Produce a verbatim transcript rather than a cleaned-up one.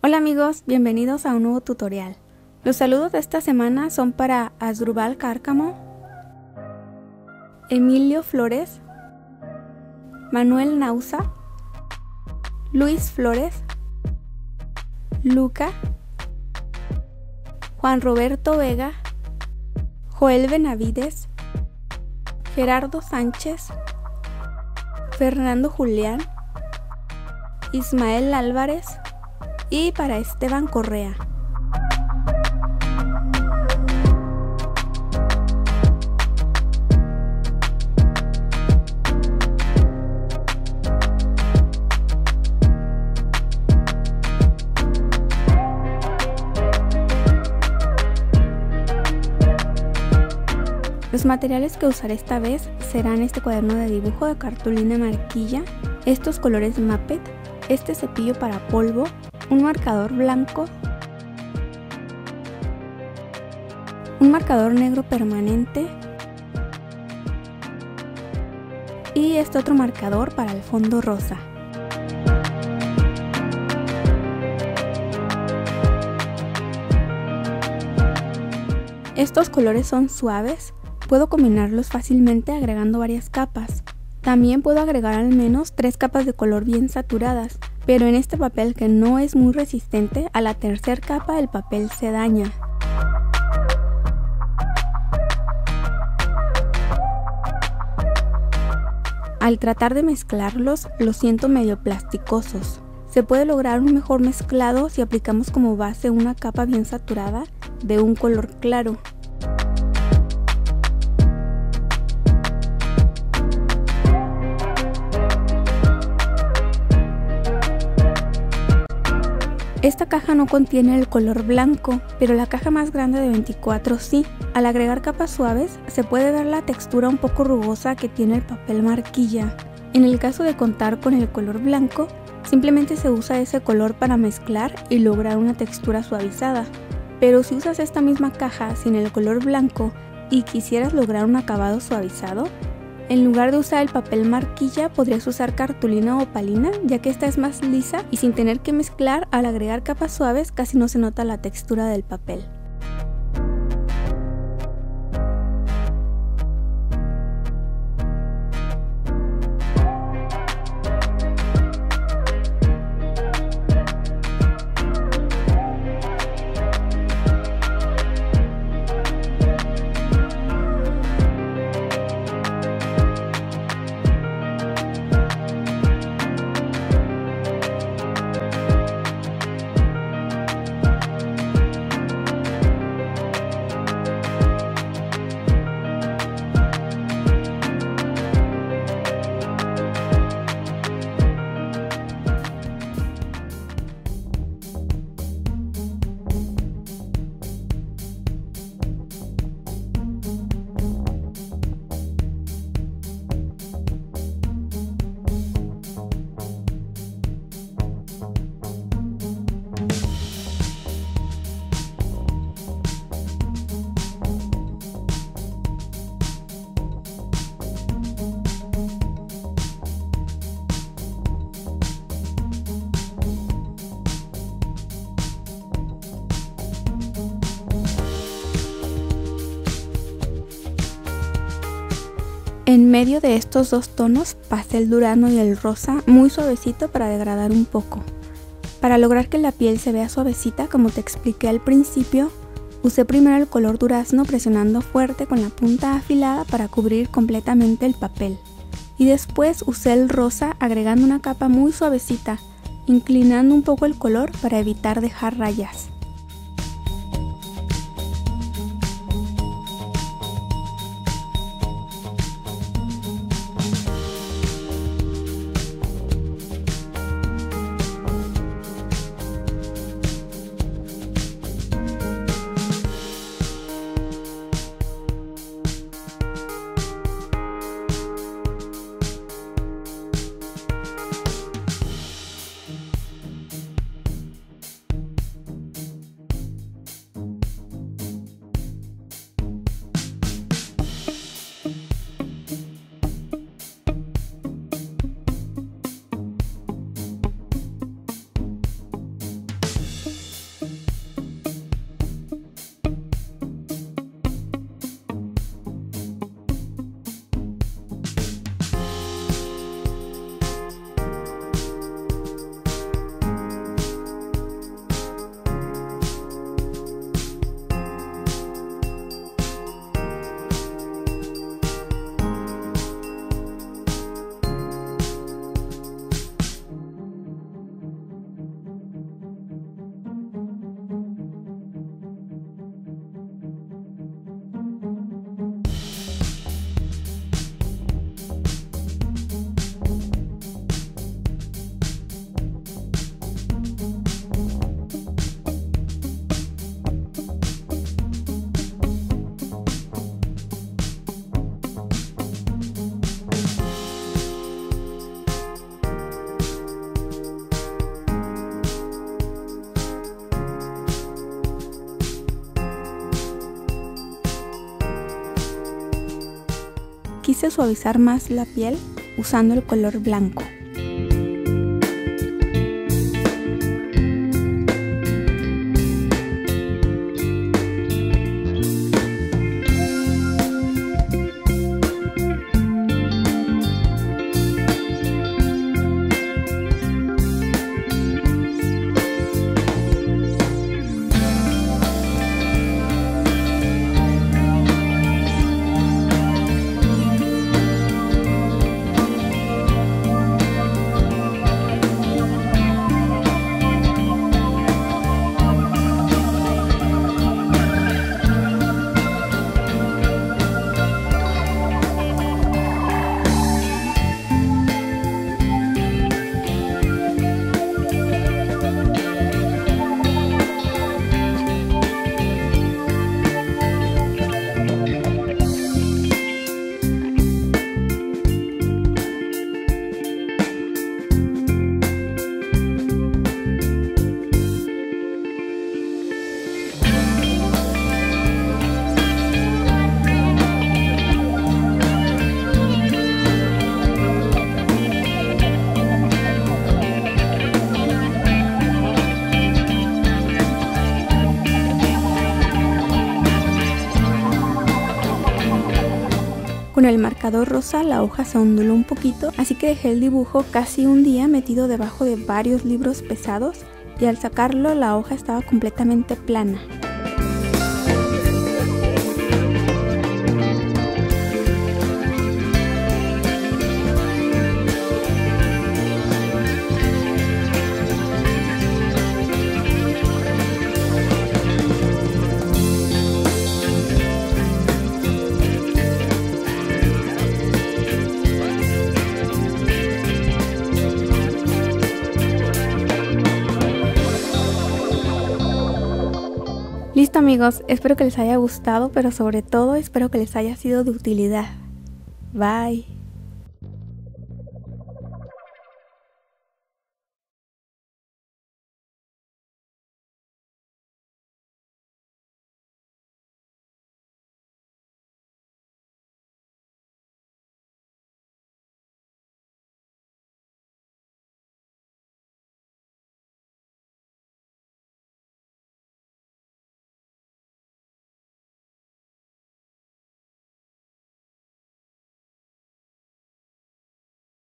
Hola amigos, bienvenidos a un nuevo tutorial. Los saludos de esta semana son para Asdrúbal Cárcamo, Emilio Flores, Manuel Nauza, Luis Flores, Luca, Juan Roberto Vega, Joel Benavides, Gerardo Sánchez, Fernando Julián, Ismael Álvarez y para Esteban Correa. Los materiales que usaré esta vez serán este cuaderno de dibujo de cartulina marquilla, estos colores Mapet, este cepillo para polvo, un marcador blanco, un marcador negro permanente y este otro marcador para el fondo rosa. Estos colores son suaves, puedo combinarlos fácilmente agregando varias capas. También puedo agregar al menos tres capas de color bien saturadas, pero en este papel que no es muy resistente, a la tercera capa el papel se daña. Al tratar de mezclarlos, los siento medio plasticosos. Se puede lograr un mejor mezclado si aplicamos como base una capa bien saturada de un color claro. Esta caja no contiene el color blanco, pero la caja más grande de veinticuatro sí. Al agregar capas suaves, se puede ver la textura un poco rugosa que tiene el papel marquilla. En el caso de contar con el color blanco, simplemente se usa ese color para mezclar y lograr una textura suavizada. Pero si usas esta misma caja sin el color blanco y quisieras lograr un acabado suavizado, en lugar de usar el papel marquilla podrías usar cartulina opalina, ya que esta es más lisa y sin tener que mezclar, al agregar capas suaves casi no se nota la textura del papel. En medio de estos dos tonos pasé el durazno y el rosa muy suavecito para degradar un poco. Para lograr que la piel se vea suavecita, como te expliqué al principio, usé primero el color durazno presionando fuerte con la punta afilada para cubrir completamente el papel. Y después usé el rosa agregando una capa muy suavecita, inclinando un poco el color para evitar dejar rayas. quise suavizar más la piel usando el color blanco. Con el marcador rosa la hoja se onduló un poquito, así que dejé el dibujo casi un día metido debajo de varios libros pesados y al sacarlo la hoja estaba completamente plana. Listo amigos, espero que les haya gustado, pero sobre todo espero que les haya sido de utilidad. Bye.